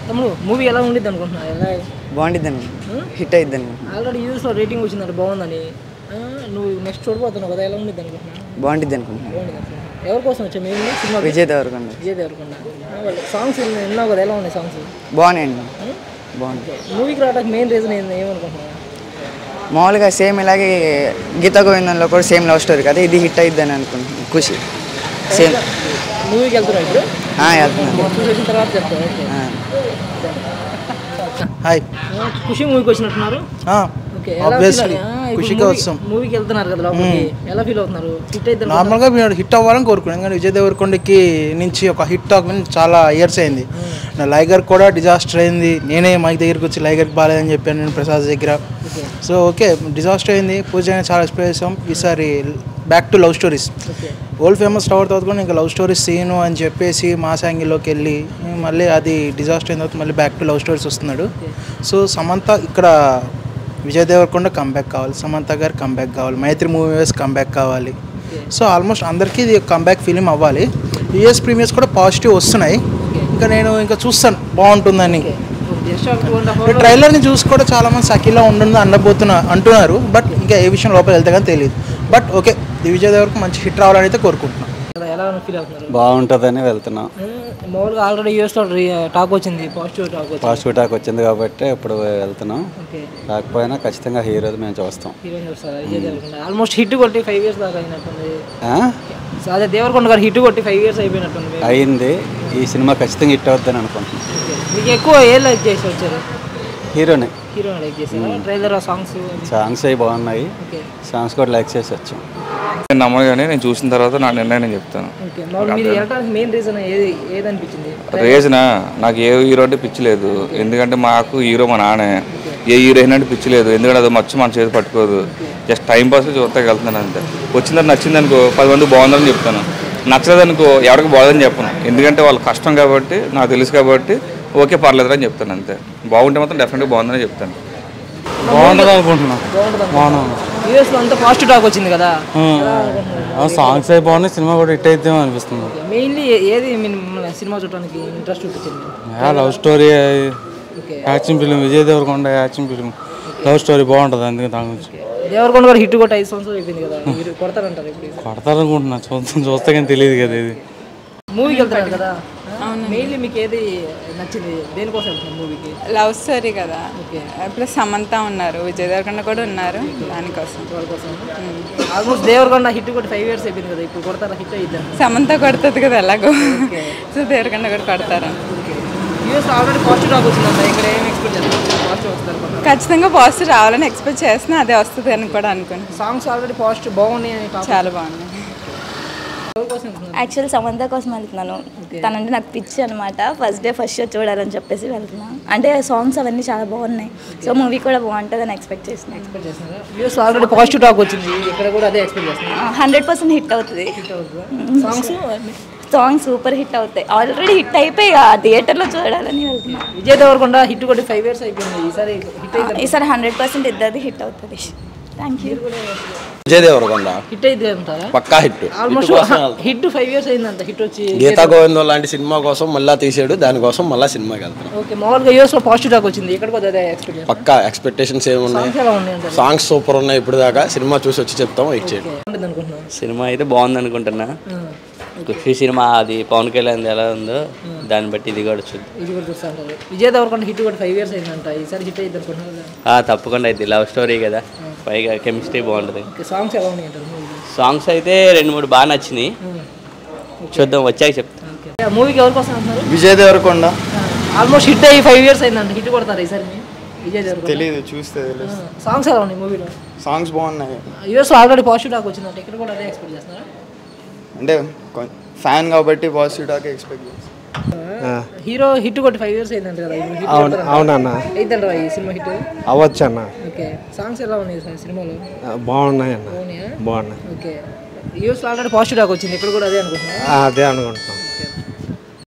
తమ్ముడు మూవీ ఎలా ఉండిద్ది అనుకుంటున్నా? ఎలా బాగుండిద్దండి, హిట్ అయిద్దండి. ఆల్రెడీ యూఎస్లో రేటింగ్ వచ్చిందంట బాగుందని. నువ్వు నెక్స్ట్ చూడబోతున్నావు కదా, ఎలా ఉండిద్ది అనుకుంటున్నా? బాగుండిద్ది అనుకుంటున్నా. ఎవరి కోసం వచ్చా మేము సినిమా? విజయ్ దేవరకొండ. విజయ్ దేవరకొండ సాంగ్స్ విన్నావు కదా, ఎలా ఉన్నాయి సాంగ్స్? బాగున్నాయండి, బాగుంది. మూవీకి రావడానికి మెయిన్ రీజన్ ఏమనుకుంటున్నా? మామూలుగా సేమ్ ఇలాగే గీతా గోవిందంలో కూడా సేమ్ లవ్ స్టోరీ కదా, ఇది హిట్ అయిద్దని అనుకుంటున్నాను. ఖుషి సేమ్. మూవీకి వెళ్తున్నావు ఇప్పుడు? వెళ్తున్నాను. చూసిన తర్వాత చెప్తాను. హాయ్, ఖుషి మూవీకి వచ్చినట్టున్నారు. ఖుషిగా వస్తాం. మూవీకి వెళ్తున్నారు కదా లోపలికి, ఎలా ఫీల్ అవుతున్నారు? హిట్ అయితే నార్మల్గా మేము హిట్ అవ్వాలని కోరుకున్నాం, కానీ విజయ్ దేవరకొండకి నుంచి ఒక హిట్ అవ్వని చాలా ఇయర్స్ అయింది. నా లైగర్ కూడా డిజాస్టర్ అయింది. నేనే మైక్ దగ్గరికి వచ్చి లైగర్కి బాగాలేదని చెప్పాను నేను ప్రసాద్ దగ్గర. సో ఓకే, డిజాస్టర్ అయింది. పూజ చాలా ఎక్స్ప్లెయిన్ చేసాం. ఈసారి back to love stories. Old famous tower తర్వాత కూడా ఇంకా లవ్ స్టోరీస్ సీను అని చెప్పేసి మాస్ యాంగిల్లోకి వెళ్ళి మళ్ళీ అది డిజాస్టర్ అయిన తర్వాత మళ్ళీ బ్యాక్ టు లవ్ స్టోరీస్ వస్తున్నాడు. సో సమంత ఇక్కడ విజయ్ దేవరకొండ కంబ్యాక్ కావాలి, సమంత గారు కంబ్యాక్ కావాలి, మైత్రి మూవీస్ కంబ్యాక్ కావాలి. సో ఆల్మోస్ట్ అందరికీ ఇది కంబ్యాక్ ఫిలిం అవ్వాలి. యూఎస్ ప్రీమియర్స్ కూడా పాజిటివ్ వస్తున్నాయి. ఇంకా నేను ఇంకా చూస్తాను బాగుంటుందని. ట్రైలర్ని చూసి కూడా చాలామంది సఖీలా ఉంటుంది అంటున్నారు. బట్ ఇంకా ఏ విషయం లోపల వెళ్తే కానీ తెలియదు. బట్ ఓకే, విజయ్ దేవరకు మంచి హిట్ రావాలని అయితే కోరుకుంటున్నాను. బాగుంటుందని వెళ్తున్నాం. మామూలుగా ఆల్రెడీ యూఎస్లో టాక్ వచ్చింది, పాజిటివ్ టాక్ వచ్చింది కాబట్టి ఇప్పుడు వెళ్తున్నాం. రాకపోయినా ఖచ్చితంగా హీరోది మేము చూస్తాం. ఆల్మోస్ట్ హిట్ కొట్టి 5 years దాకా అయినట్టుంది. అదే దేవరకొండ గారు హిట్ కొట్టి 5 years అయిపోయినట్టుంది. అయింది. ఈ సినిమా ఖచ్చితంగా హిట్ అవుతుందని అనుకుంటున్నాను. మీకు ఎక్కువ ఏ లైక్ చేసి వచ్చారు? హీరోనే లైక్ చేశారు. ట్రైలర్ సాంగ్స్ అవి బాగున్నాయి. సాంగ్స్ కూడా లైక్ చేసి వచ్చాం. నమ్మగానే నేను చూసిన తర్వాత నా నిర్ణయం నేను చెప్తాను. రీజనా నాకు ఏ హీరో అంటే పిచ్చి లేదు. ఎందుకంటే మాకు హీరో మా నాన్న. ఏ హీరోయిన్ అంటే పిచ్చి లేదు. ఎందుకంటే అది మర్చి మన చేతి పట్టుకోదు. జస్ట్ టైం పాస్గా చూస్తాకి వెళ్తున్నాను అంతే. వచ్చిందని నచ్చింది అనుకో 10 మంది బాగుందని చెప్తాను. నచ్చలేదనుకో ఎవరికి బాగుందని చెప్పను. ఎందుకంటే వాళ్ళ కష్టం కాబట్టి నాకు తెలుసు కాబట్టి ఓకే పర్లేదు అని చెప్తాను అంతే. బాగుంటే మాత్రం డెఫినెట్గా బాగుందని చెప్తాను. బాగుంటుంది అనుకుంటున్నాను. పాజిటివ్ టాక్ వచ్చింది కదా, సాంగ్స్ అయి బాగున్నాయి, సినిమా కూడా హిట్ అయితే అనిపిస్తుంది. మెయిన్లీ ఏది సినిమా చూడడానికి ఇంట్రెస్ట్ చూపించింది? Love story, action film. Vijay Deverakonda action film, love story బాగుంటుంది. అందుకే దాని గురించి దేవరకొండ గారు హిట్ కొట్టి 5 సంవత్సరాలు అయిపోయింది కదా, కొడతారంటారు? కొడతారనుకుంటున్నా, చూస్తే కానీ తెలియదు కదా. ఇది మూవీకి వెళ్తారు కదా, మెయిన్లీ మీకు ఏది నచ్చింది? దేనికోసం వెళ్తారు మూవీకి? లవ్ స్టోరీ కదా, ప్లస్ సమంత ఉన్నారు, విజయ్ దేవరకొండ కూడా ఉన్నారు, దానికోసం. ఆల్మోస్ట్ దేవరకొండ హిట్ కొట్టి 5 years అయిపోయింది కదా, ఇప్పుడు కొడతారా? హిట్ అయ్యిద్దా? సమంత కొడుతుంది కదా ఎలాగో, సో దేవరకొండ కూడా కొడతారు. ఆల్రెడీ పాజిటివ్ టాక్ వచ్చిందా? ఇక్కడ ఏం ఎక్స్పెక్ట్ చేస్తారు? పాజిటివ్ వస్తారు, ఖచ్చితంగా పాజిటివ్ రావాలని ఎక్స్పెక్ట్ చేస్తున్నా. అదే వస్తుంది అని కూడా అనుకున్నాను. సాంగ్స్ ఆల్రెడీ పాజిటివ్ బాగున్నాయి, చాలా బాగున్నాయి. యాక్చువల్ సమంత కోసం వెళ్తున్నాను. తనంటే నాకు పిచ్చి అనమాట. ఫస్ట్ డే ఫస్ట్ షో చూడాలని చెప్పేసి వెళ్తున్నాను. అంటే సాంగ్స్ అవన్నీ చాలా బాగున్నాయి. సో మూవీ కూడా బాగుంటుందని ఎక్స్పెక్ట్ చేస్తున్నాను. 100% హిట్ అవుతుంది. సాంగ్స్ సూపర్ హిట్ అవుతాయి. ఆల్రెడీ హిట్ అయిపోయి థియేటర్లో చూడాలని వెళ్తున్నాను. విజయ్ దేవరకొండ హిట్ కొట్టి 5 years అయిపోయింది. ఈసారి 100% ఇద్దరిది హిట్ అవుతుంది. Thank you. Vijay Deverakonda hit అయితే పక్కా హిట్. ఆల్మోస్ట్ హిట్ 5 years అయిందంట. హిట్ వచ్చి గీతా గోవిందం లాంటి సినిమా కోసం మళ్ళీ తీసాడు, దానికోసం మళ్ళీ సినిమాకి వెళ్తాను. ఓకే, మామూలుగా యూఎస్ లో పాజిటివ్ టాక్ వచ్చింది, ఇక్కడ కూడా అదే ఎక్స్పెక్ట్ చేస్తాను. పక్కా ఎక్స్పెక్టేషన్స్ ఏమున్నాయి? సాంగ్స్ సూపర్ ఉన్నాయి. ఇప్పుడు దాకా సినిమా చూసి వచ్చి చెప్తాం. సినిమా అయితే బాగుంది అనుకుంటున్నా. ఖుషి సినిమా అది పవన్ కళ్యాణ్ ఎలా ఉందో దాన్ని బట్టి ఇది కూడా చూస్తాను. విజయ్ దేవరకొండ హిట్ కూడా 5 years అయిందంట. ఈసారి హిట్ అయితే అనుకుంటున్నా. తప్పకుండా అయితే లవ్ స్టోరీ కదా, పైగా కెమిస్ట్రీ బాగుంటుంది. సాంగ్స్ ఎలా ఉన్నాయి? సాంగ్స్ అయితే 2-3 బాగా నచ్చినాయి. చూద్దాం, వచ్చాక చెప్తాను. మూవీకి ఎవరి కోసం అంటున్నారు? విజయ్ దేవరకొండ ఆల్మోస్ట్ హిట్ అయ్యి 5 years అయిందంట. హిట్ కొడతారు ఈసారి విజయ్ దేవరకొండ? తెలియదు, చూస్తే తెలుసు. సాంగ్స్ ఎలా ఉన్నాయి మూవీలో? సాంగ్స్ బాగున్నాయి. యూఎస్ ఆల్రెడీ పాజిటివ్ టాక్ వచ్చిందంట, ఇక్కడ కూడా అదే ఎక్స్పెక్ట్ చేస్తున్నారా? అంటే ఫ్యాన్ కాబట్టి పాజిటివ్ టాక్ ఎక్స్పెక్ట్ చేస్తాను. హీరో హిట్ కొట్టి 5 years అయిందంట కదా. అవునన్నా, అయిద్దంట ఈ సినిమా హిట్ అవ్వచ్చు అన్న. ఓకే, సాంగ్స్ ఎలా ఉన్నాయి సినిమాలో? బాగున్నాయి అన్న, బాగున్నాయి. Okay, US already positive talk వచ్చింది, ఇక్కడ కూడా అదే అనుకుంటున్నా. అదే అనుకుంటున్నాను.